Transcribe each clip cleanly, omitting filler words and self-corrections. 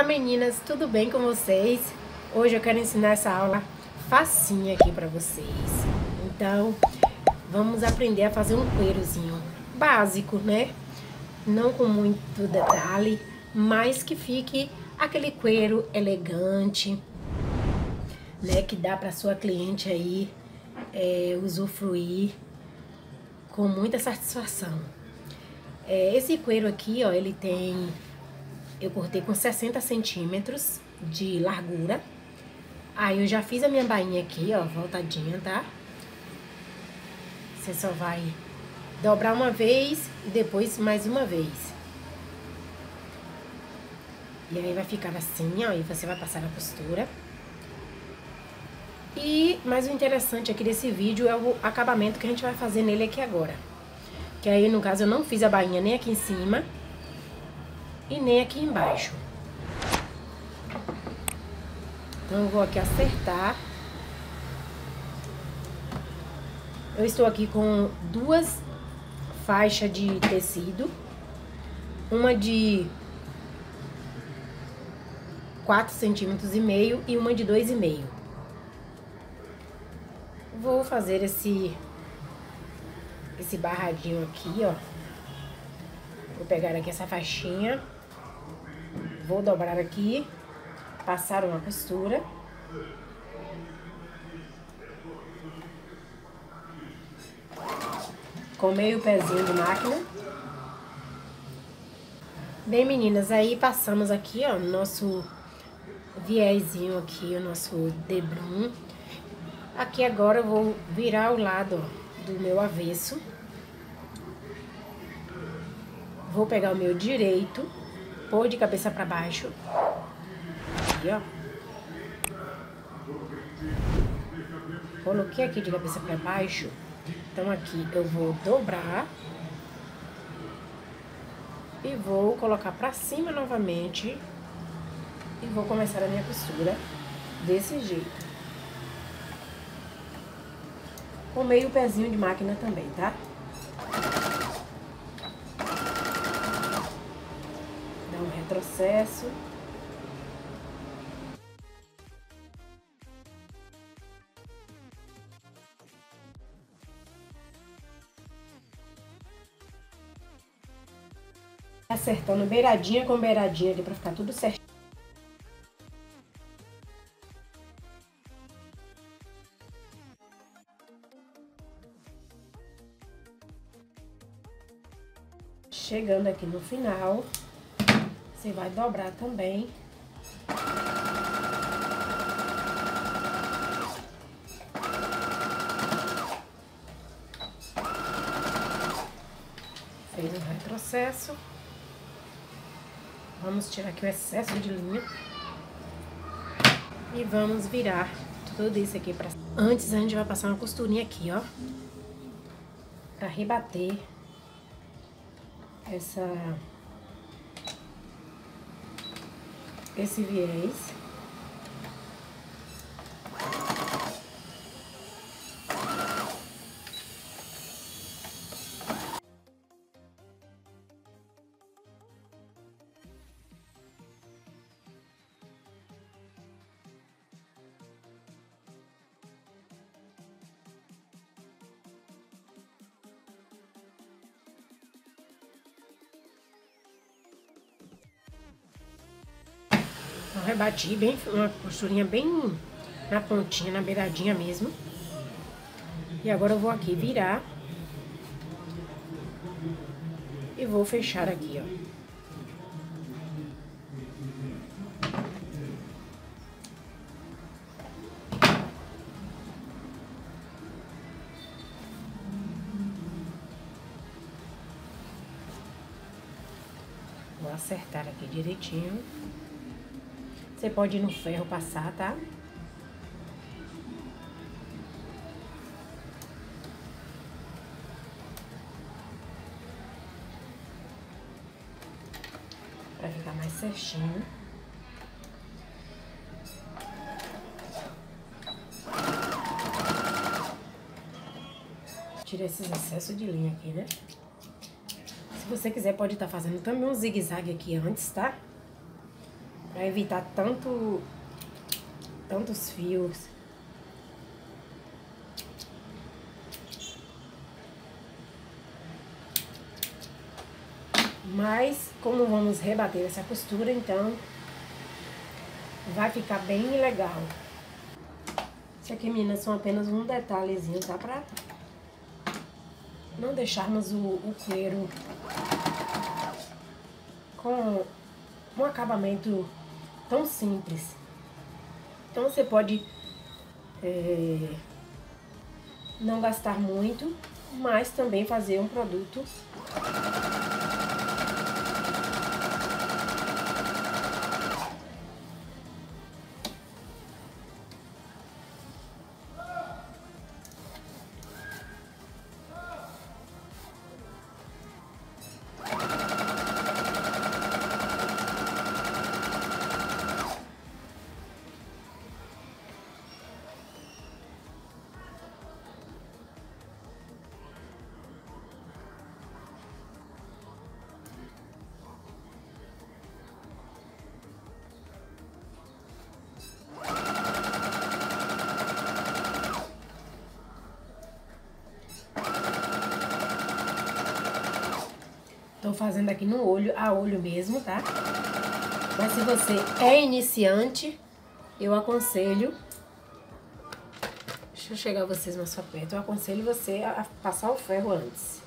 Olá meninas, tudo bem com vocês? Hoje eu quero ensinar essa aula facinha aqui pra vocês. Então, vamos aprender a fazer um cueirozinho básico, né? Não com muito detalhe, mas que fique aquele cueiro elegante, né? Que dá pra sua cliente aí usufruir com muita satisfação. Esse cueiro aqui, ó, ele tem... Eu cortei com 60 centímetros de largura. Aí eu já fiz a minha bainha aqui, ó, voltadinha, tá? Você só vai dobrar uma vez e depois mais uma vez. E aí vai ficar assim, ó, e você vai passar a costura. Mas o interessante aqui desse vídeo é o acabamento que a gente vai fazer nele aqui agora. Que aí, no caso, eu não fiz a bainha nem aqui em cima e nem aqui embaixo. Então eu vou aqui acertar. Eu estou aqui com duas faixas de tecido, uma de 4,5 centímetros e uma de 2,5. Vou fazer esse barradinho aqui, ó. Vou pegar aqui essa faixinha, vou dobrar aqui, passar uma costura. Com meio pezinho de máquina. Bem, meninas, aí passamos aqui, ó, nosso viezinho aqui, o nosso debrum. Aqui agora eu vou virar o lado, ó, do meu avesso. Vou pegar o meu direito, pôr de cabeça pra baixo. Aqui, ó. Coloquei aqui de cabeça pra baixo. Então aqui eu vou dobrar. E vou colocar pra cima novamente. E vou começar a minha costura desse jeito. Com meio pezinho de máquina também, tá? Dá um retrocesso. Acertando beiradinha com beiradinha aqui pra ficar tudo certinho. Chegando aqui no final, você vai dobrar também. Fez um retrocesso. Vamos tirar aqui o excesso de linha. E vamos virar tudo isso aqui pra... Antes a gente vai passar uma costurinha aqui, ó. Pra rebater esse viés. Então, rebati bem, uma costurinha bem na pontinha, na beiradinha mesmo. E agora eu vou aqui virar. E vou fechar aqui, ó. Vou acertar aqui direitinho. Você pode ir no ferro passar, tá? Pra ficar mais certinho. Tira esses excessos de linha aqui, né? Se você quiser, pode estar fazendo também um zigue-zague aqui antes, tá? Pra evitar tantos fios. Mas, como vamos rebater essa costura, então vai ficar bem legal. Isso aqui, meninas, são apenas um detalhezinho, tá? Pra não deixarmos o cuero com um acabamento tão simples. Então você pode não gastar muito, mas também fazer um produto tô fazendo aqui no olho, a olho mesmo, tá? Mas se você é iniciante, eu aconselho... Deixa eu chegar vocês mais pra perto. Eu aconselho você a passar o ferro antes.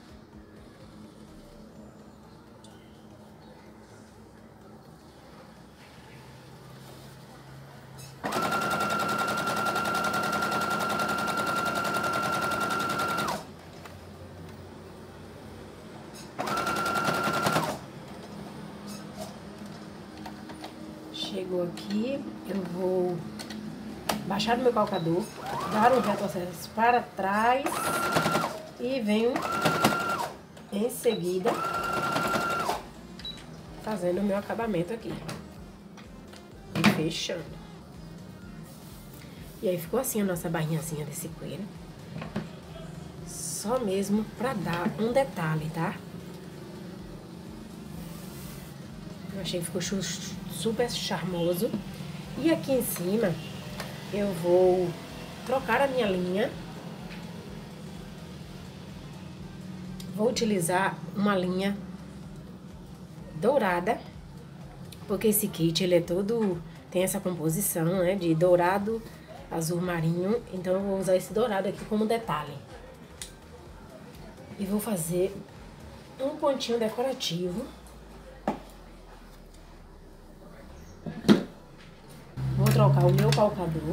Chegou aqui, eu vou baixar o meu calcador, dar um retrocesso para trás e venho em seguida fazendo o meu acabamento aqui e fechando. E aí ficou assim a nossa barrinhazinha desse coelho, só mesmo para dar um detalhe, tá? Eu achei que ficou super charmoso. E aqui em cima eu vou trocar a minha linha. Vou utilizar uma linha dourada, porque esse kit ele é todo, tem essa composição, né, de dourado, azul marinho. Então eu vou usar esse dourado aqui como detalhe. E vou fazer um pontinho decorativo. Vou trocar o meu calcador.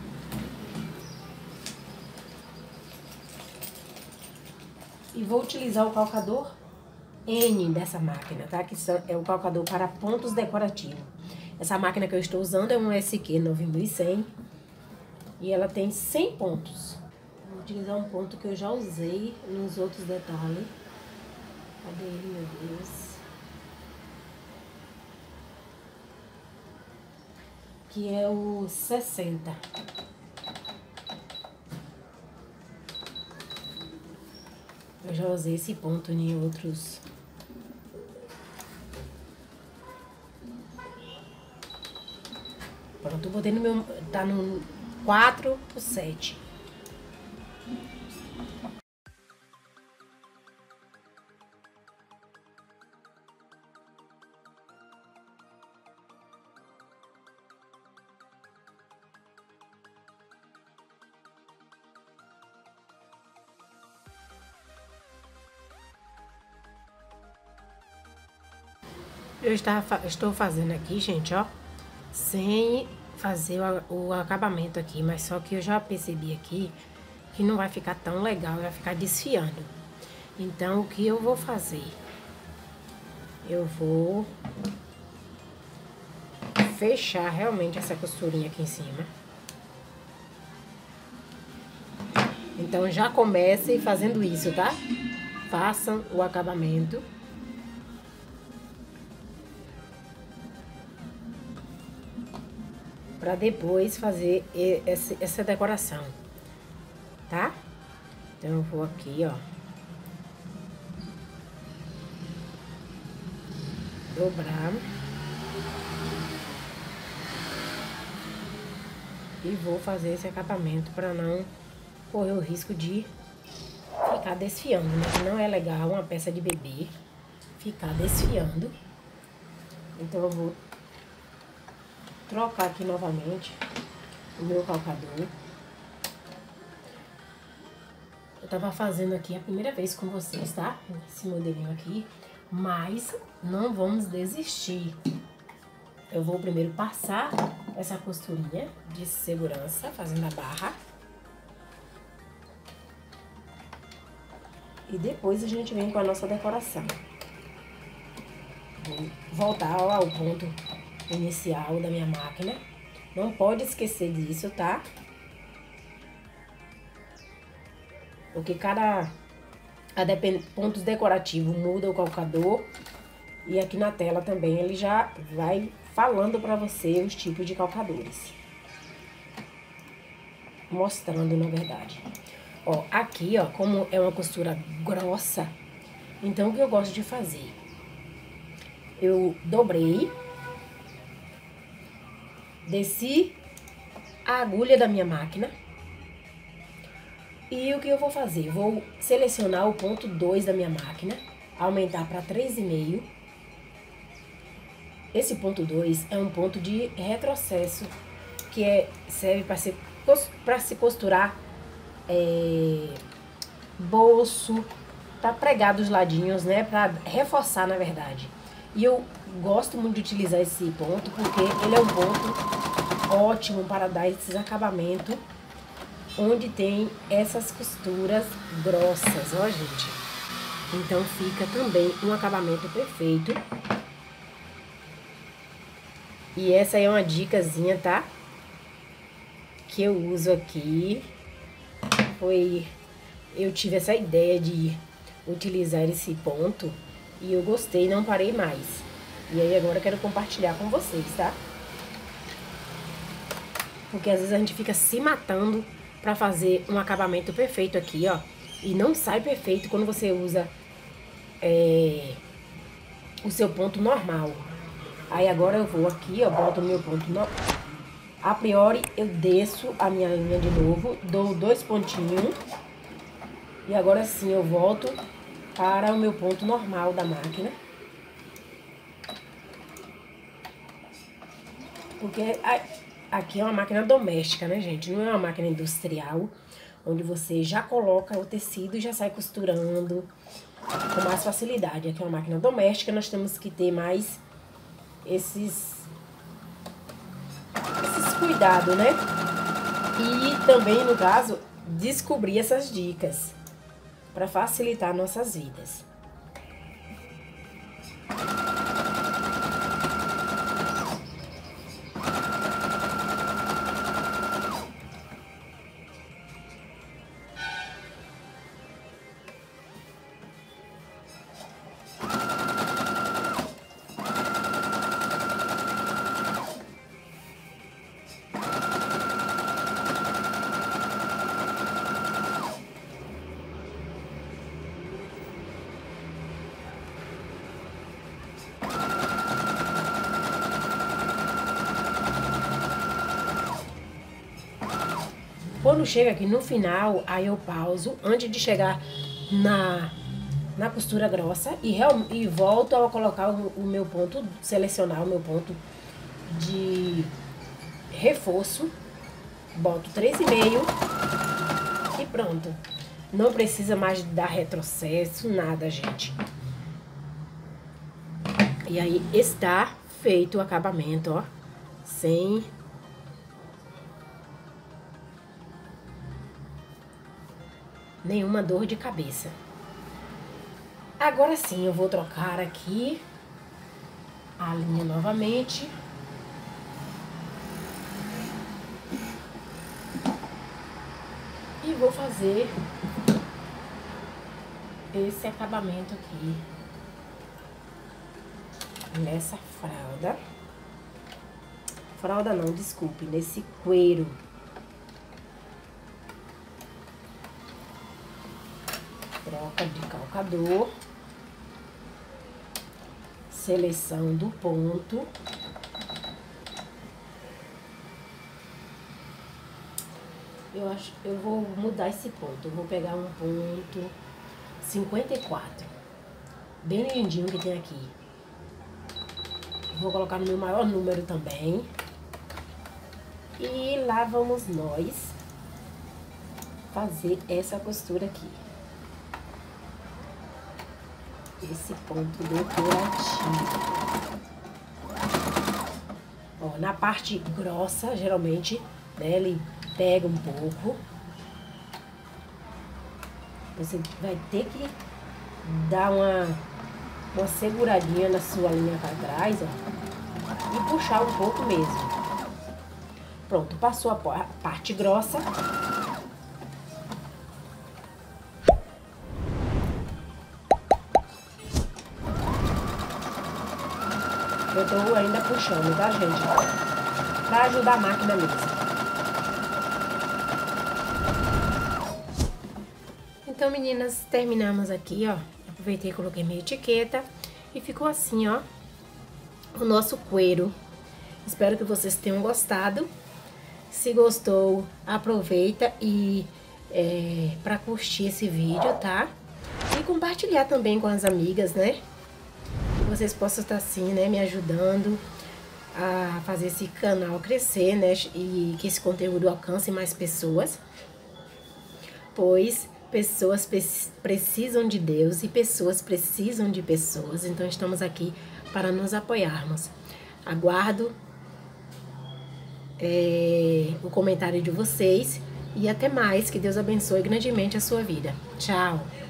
E vou utilizar o calcador N dessa máquina, tá? Que é o calcador para pontos decorativos. Essa máquina que eu estou usando é um SQ 9100 e ela tem 100 pontos. Vou utilizar um ponto que eu já usei nos outros detalhes. Cadê ele, meu Deus? Que é o 60. Eu já usei esse ponto em outros. Pronto, eu botei no meu... Tá no 4/7. Eu estou fazendo aqui, gente, ó, sem fazer o acabamento aqui, mas só que eu já percebi aqui que não vai ficar tão legal, vai ficar desfiando. Então, o que eu vou fazer? Eu vou fechar realmente essa costurinha aqui em cima. Então, já comecem fazendo isso, tá? Façam o acabamento. Pra depois fazer essa decoração, tá? Então, eu vou aqui, ó. Dobrar. E vou fazer esse acabamento para não correr o risco de ficar desfiando, né? Que não é legal uma peça de bebê ficar desfiando. Então eu vou trocar aqui novamente o meu calcador. Eu tava fazendo aqui a primeira vez com vocês, tá? Esse modelinho aqui. Mas não vamos desistir. Eu vou primeiro passar essa costurinha de segurança, fazendo a barra. E depois a gente vem com a nossa decoração. Vou voltar ao ponto inicial da minha máquina. Não pode esquecer disso, tá? Porque pontos decorativos muda o calcador. E aqui na tela também ele já vai falando pra você os tipos de calcadores. Mostrando, na verdade. Ó, aqui, ó, como é uma costura grossa, então o que eu gosto de fazer? Eu dobrei, desci a agulha da minha máquina. E o que eu vou fazer? Vou selecionar o ponto 2 da minha máquina, aumentar para 3,5. Esse ponto 2 é um ponto de retrocesso, que serve para se costurar bolso, para pregar dos ladinhos, né? Para reforçar, na verdade. E eu gosto muito de utilizar esse ponto, porque ele é um ponto ótimo para dar esses acabamentos, onde tem essas costuras grossas, ó, gente. Então fica também um acabamento perfeito. E essa é uma dicasinha, tá? Que eu uso aqui. Eu tive essa ideia de utilizar esse ponto e eu gostei, não parei mais. E aí agora eu quero compartilhar com vocês, tá? Porque às vezes a gente fica se matando pra fazer um acabamento perfeito aqui, ó. E não sai perfeito quando você usa o seu ponto normal. Aí agora eu vou aqui, ó, boto o meu ponto normal. A priori eu desço a minha linha de novo, dou 2 pontinhos. E agora sim eu volto para o meu ponto normal da máquina. Porque aqui é uma máquina doméstica, né, gente? Não é uma máquina industrial, onde você já coloca o tecido e já sai costurando com mais facilidade. Aqui é uma máquina doméstica, nós temos que ter mais esses cuidados, né? E também, no caso, descobrir essas dicas para facilitar nossas vidas. Quando chega aqui no final, aí eu pauso antes de chegar na costura grossa e volto a colocar o meu ponto, selecionar o meu ponto de reforço. Boto 3,5 e pronto. Não precisa mais dar retrocesso, nada, gente. E aí está feito o acabamento, ó, sem nenhuma dor de cabeça. Agora sim, eu vou trocar aqui a linha novamente. E vou fazer esse acabamento aqui nessa fralda. Fralda não, desculpe, nesse cuero. Troca de calcador, seleção do ponto, eu vou mudar esse ponto. Eu vou pegar um ponto 54. Bem lindinho que tem aqui. Vou colocar no meu maior número também. E lá vamos nós fazer essa costura aqui. Esse ponto decorativo. Ó, na parte grossa, geralmente, né, ele pega um pouco. Você vai ter que dar uma seguradinha na sua linha pra trás, ó. E puxar um pouco mesmo. Pronto, passou a parte grossa. Eu tô ainda puxando, tá, gente? Pra ajudar a máquina mesmo. Então, meninas, terminamos aqui, ó. Aproveitei e coloquei minha etiqueta. E ficou assim, ó, o nosso cuero. Espero que vocês tenham gostado. Se gostou, aproveita e pra curtir esse vídeo, tá? E compartilhar também com as amigas, né? Que vocês possam estar assim, né, me ajudando a fazer esse canal crescer, né? E que esse conteúdo alcance mais pessoas. Pois pessoas precisam de Deus e pessoas precisam de pessoas. Então, estamos aqui para nos apoiarmos. Aguardo o comentário de vocês e até mais. Que Deus abençoe grandemente a sua vida. Tchau!